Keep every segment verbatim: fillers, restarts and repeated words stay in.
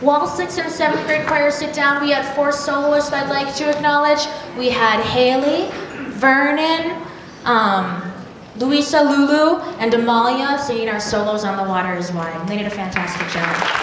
While sixth and seventh grade choir sit down, we had four soloists I'd like to acknowledge. We had Haley, Vernon, um, Louisa Lulu, and Amalia singing our solos on The Water is Wide. They did a fantastic job.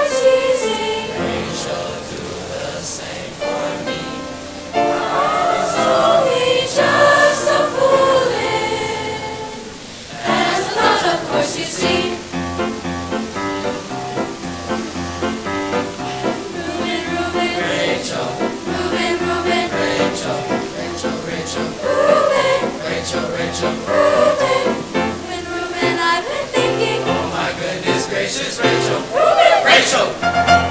Stop Rachel. Reuben, when Reuben, I've been thinking. Oh my goodness gracious, Rachel. Reuben, Rachel.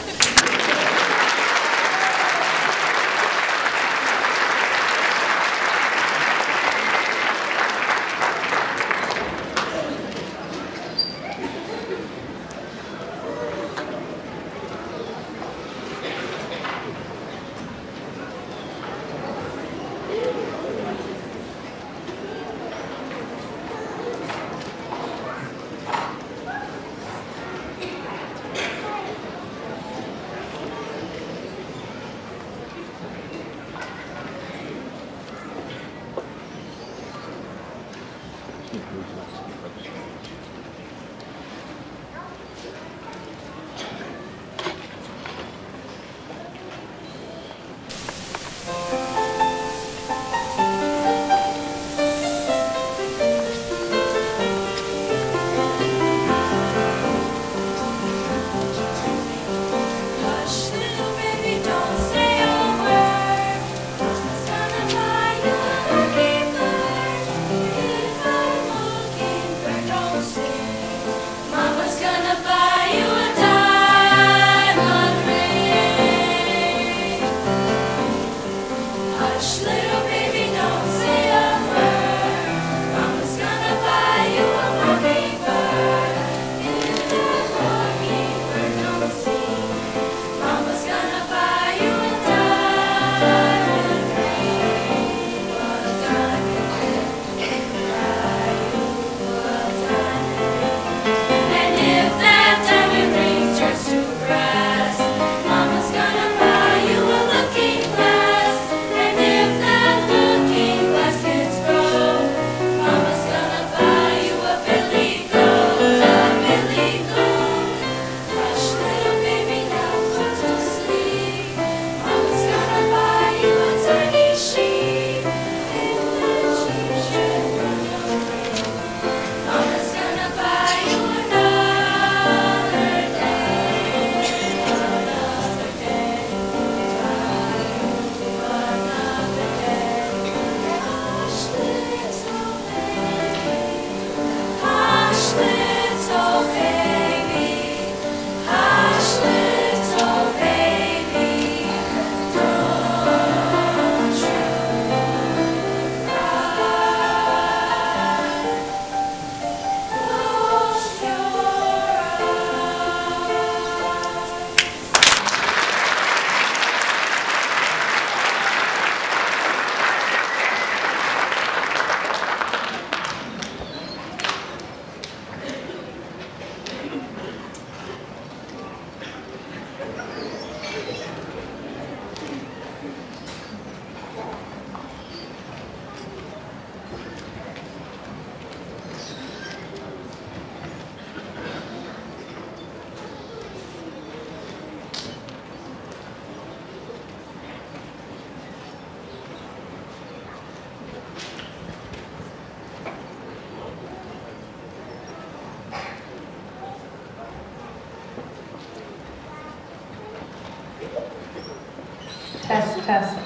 Test, test.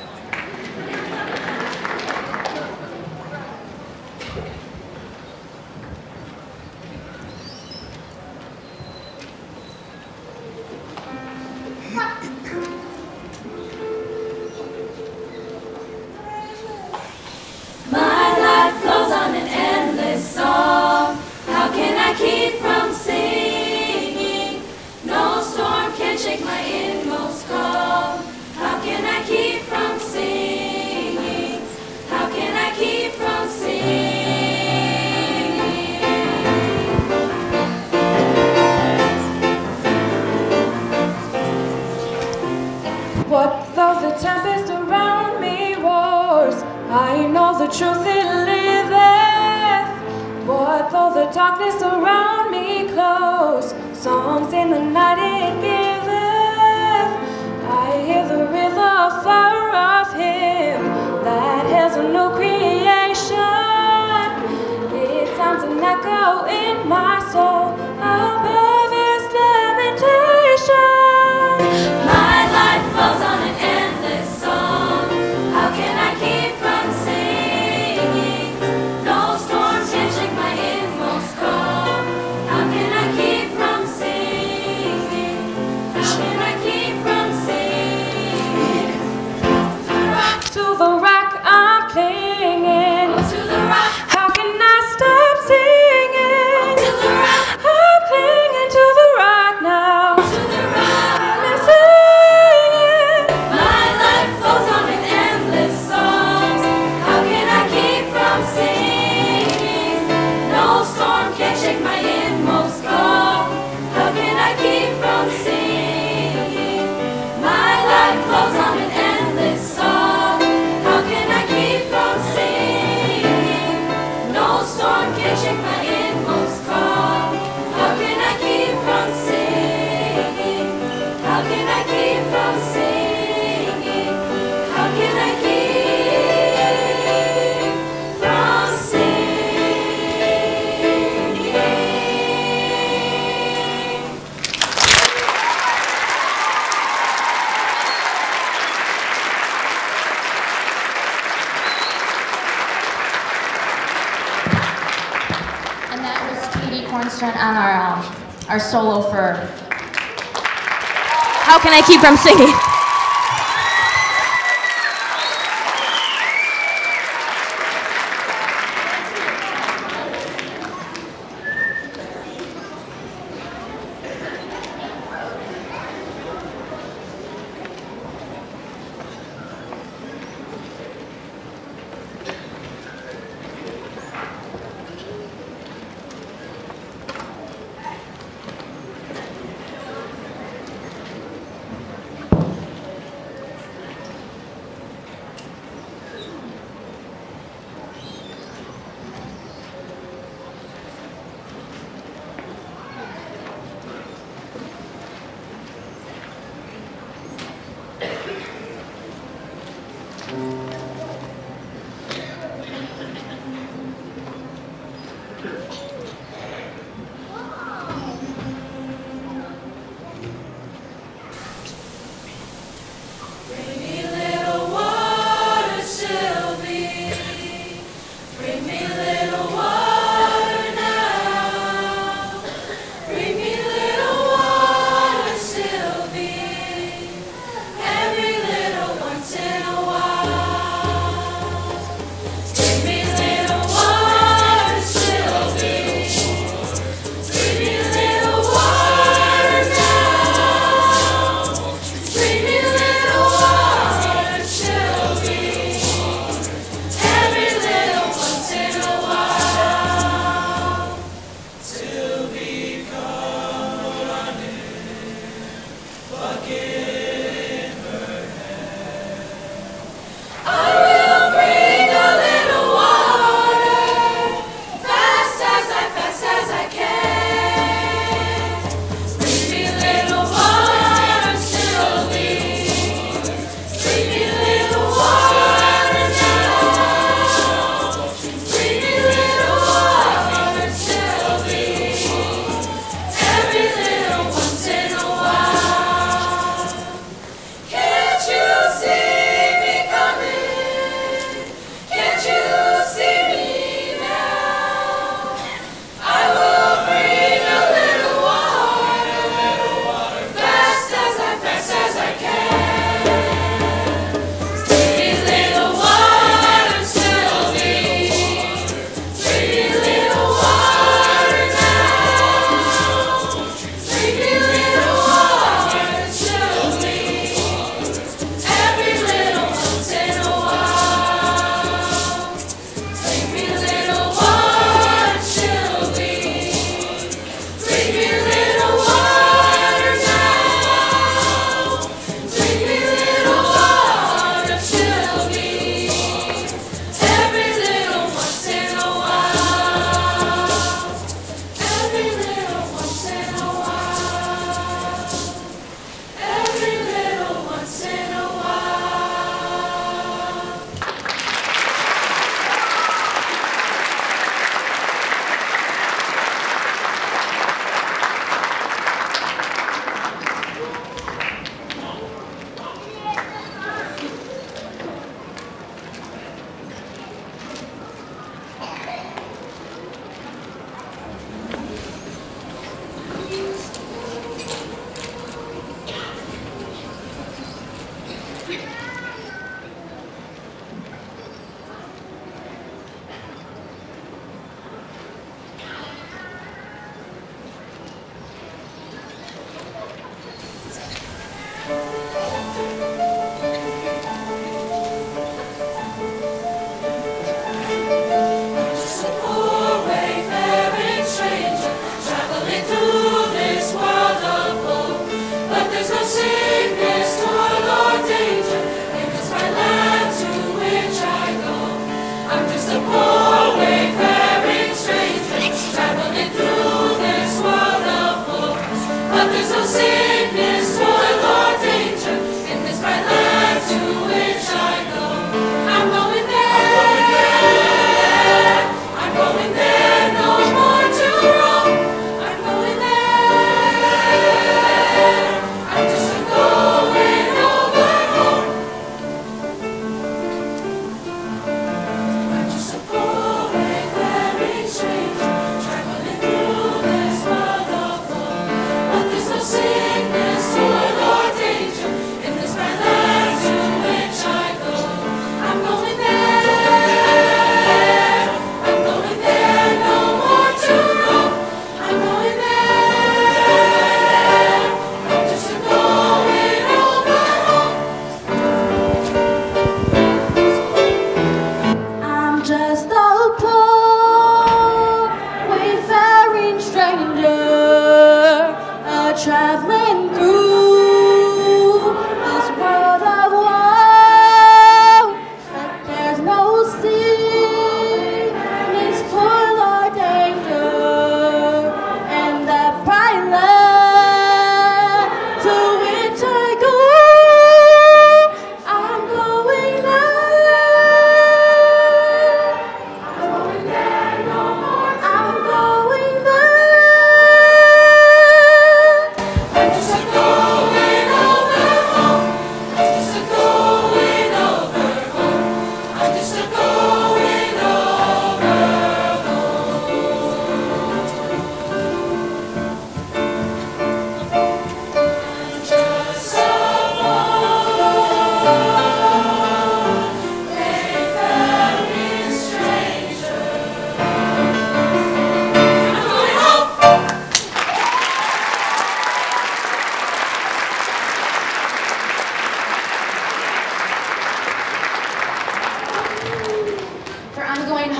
My life flows on an endless song. How can I keep from singing? No storm can shake my inmost calm. How can I keep from singing? How can I keep from singing? What though the tempest around me roars? I know the truth it liveth. What though the darkness around me close? Songs in the night it giveth. I hear the river far of Him that has a new creation. It sounds an echo in my soul above its lamentation. My life flows on an endless song. How can I keep from singing? No the rock I'm clinging. To the rock. How can I stop singing? To the rock. I'm clinging to the rock now. To the rock. I'm singing. My life flows on in endless songs. How can I keep from singing? No storm can shake my inmost calm. How can I keep from singing? My life flows on in endless song. How can I keep from singing? No storm can shake my inmost calm. How can I keep from singing? How can I keep from singing? How can I keep from singing? And that was Katie Cornston on our um, our solo for How Can I Keep From Singing? Bring me little water, Sylvie. Bring me little water now. Bring me little water, Sylvie. Every little once in a while.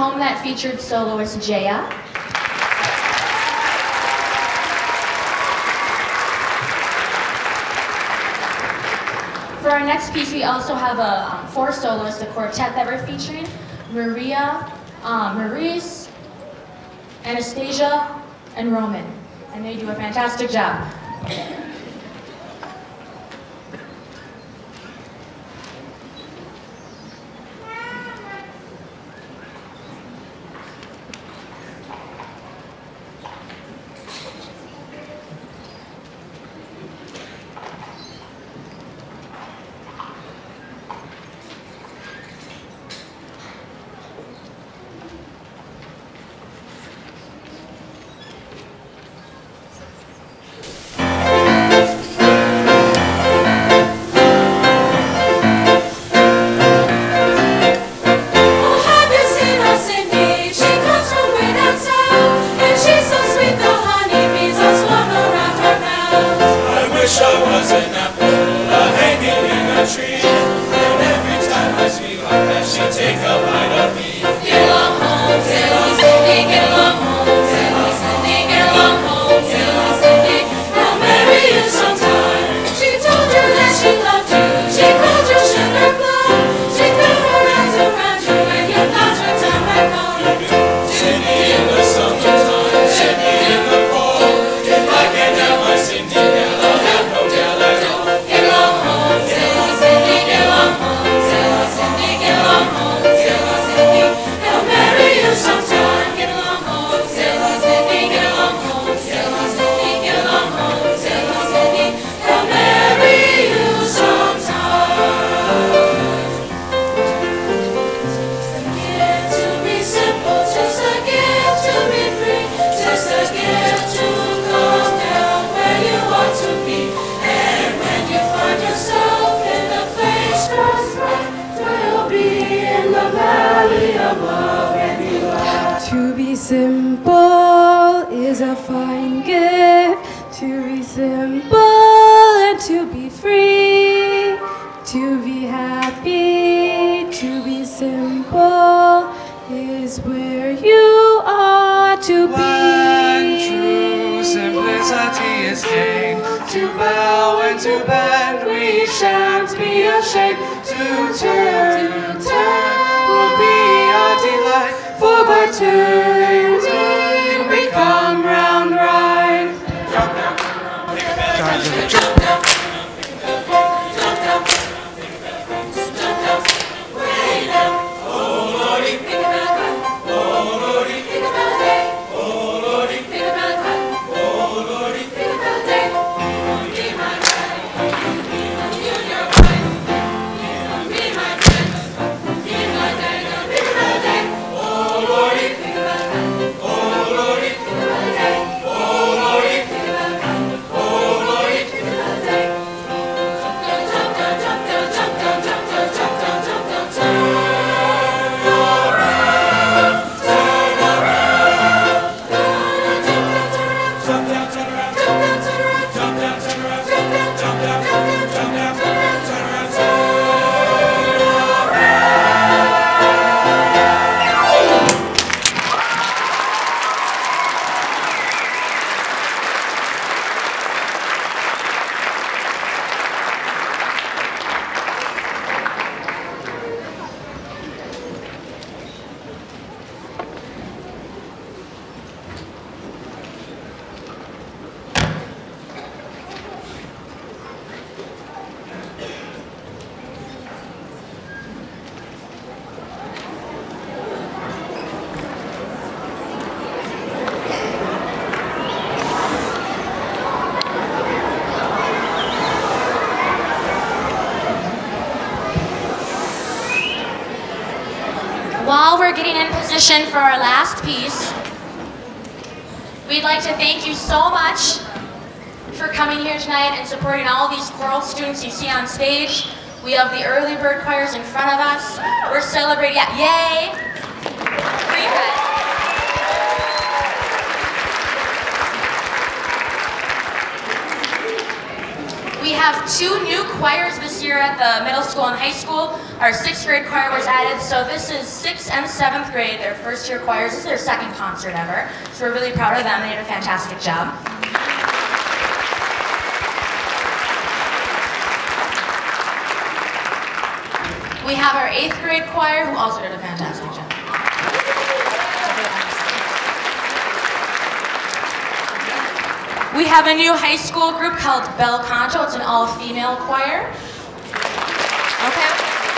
poem that featured soloist Jaya. For our next piece, we also have a um, four soloists, a quartet that we're featuring: Maria, um, Maurice, Anastasia, and Roman. And they do a fantastic job. To be simple is a fine gift. To be simple and to be free. To be happy, to be simple is where you ought to be. When true simplicity is gained, to bow and to bend we shan't be ashamed. To turn, to turn will be our delight, for by turning, turning we come round right. Jump down, jump down, jump down. While we're getting in position for our last piece, we'd like to thank you so much for coming here tonight and supporting all these choral students you see on stage. We have the early bird choirs in front of us. We're celebrating, yeah, yay! Pretty good. We We have two new choirs this year at the middle school and high school. Our sixth grade choir was added, so this is sixth and seventh grade, their first year choirs. This is their second concert ever, so we're really proud of them. They did a fantastic job. We have our eighth grade choir, who also did a fantastic job. We have a new high school group called Bel Canto. It's an all-female choir. Okay.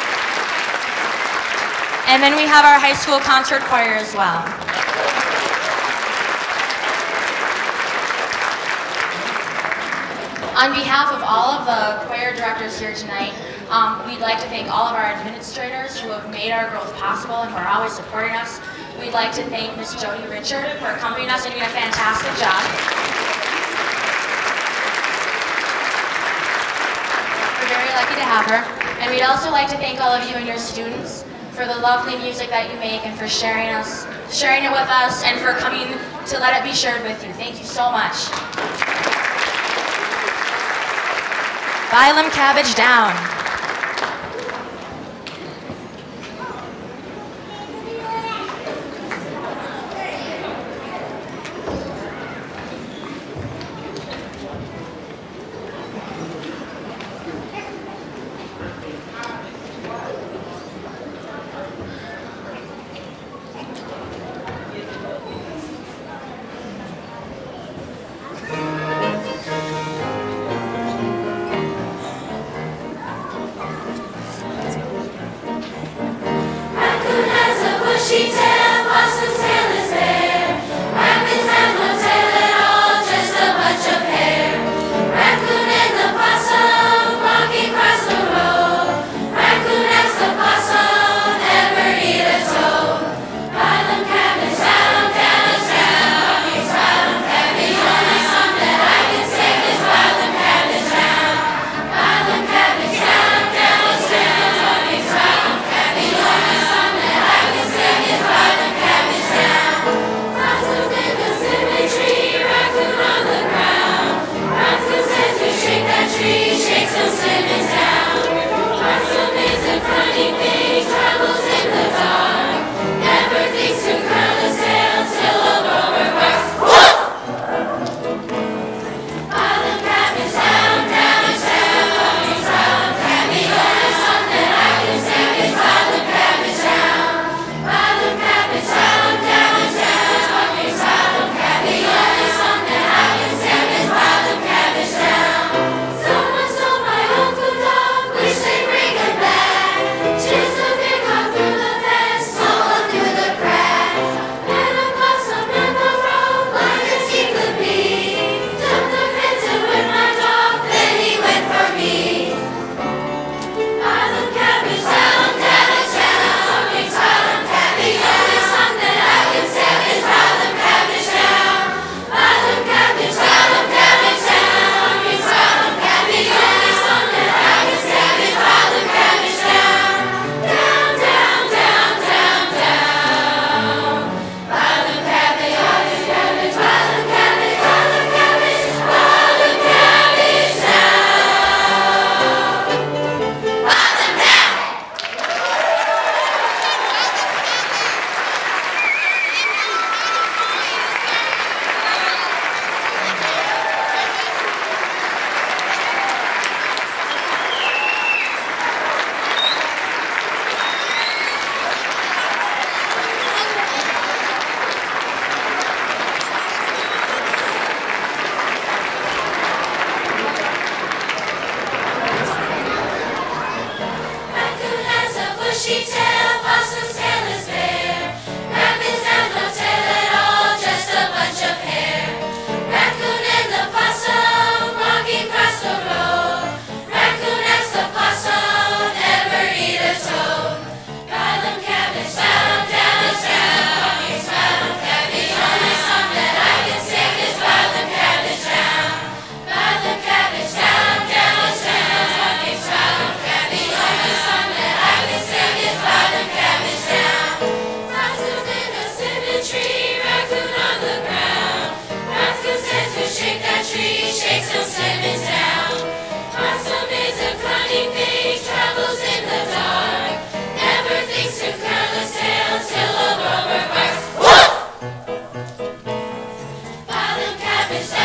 And then we have our high school concert choir as well. On behalf of all of the choir directors here tonight, um, we'd like to thank all of our administrators who have made our growth possible and who are always supporting us. We'd like to thank Miss Jody Richard for accompanying us and doing a fantastic job. We're very lucky to have her. And we'd also like to thank all of you and your students for the lovely music that you make and for sharing us, sharing it with us and for coming to let it be shared with you. Thank you so much. Phylum Cabbage down. Cabbage down. lavish